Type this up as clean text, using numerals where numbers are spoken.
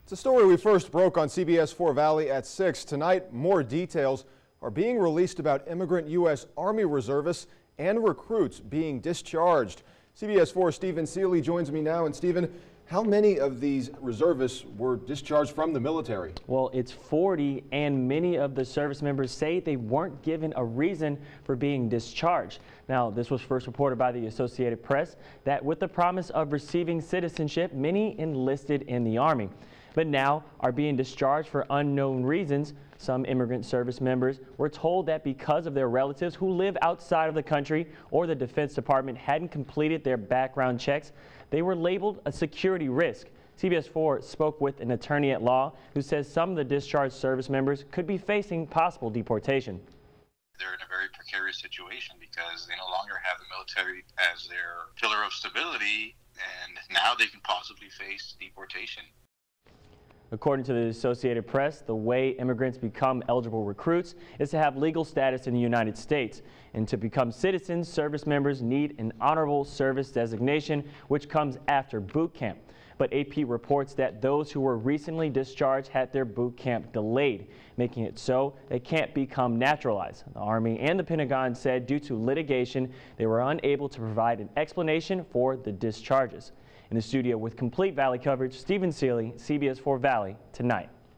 It's a story we first broke on CBS 4 Valley at 6. Tonight, more details are being released about immigrant U.S. Army reservists and recruits being discharged. CBS 4 Stephen Seeley joins me now. And Stephen, how many of these reservists were discharged from the military? Well, it's 40, and many of the service members say they weren't given a reason for being discharged. Now, this was first reported by the Associated Press that with the promise of receiving citizenship, many enlisted in the Army, but now are being discharged for unknown reasons. Some immigrant service members were told that because of their relatives who live outside of the country or the Defense Department hadn't completed their background checks, they were labeled a security risk. CBS 4 spoke with an attorney at law who says some of the discharged service members could be facing possible deportation. They're in a very precarious situation because they no longer have the military as their pillar of stability, and now they can possibly face deportation. According to the Associated Press, the way immigrants become eligible recruits is to have legal status in the United States. And to become citizens, service members need an honorable service designation, which comes after boot camp. But AP reports that those who were recently discharged had their boot camp delayed, making it so they can't become naturalized. The Army and the Pentagon said due to litigation, they were unable to provide an explanation for the discharges. In the studio with complete Valley coverage, Stephen Seeley, CBS 4 Valley, tonight.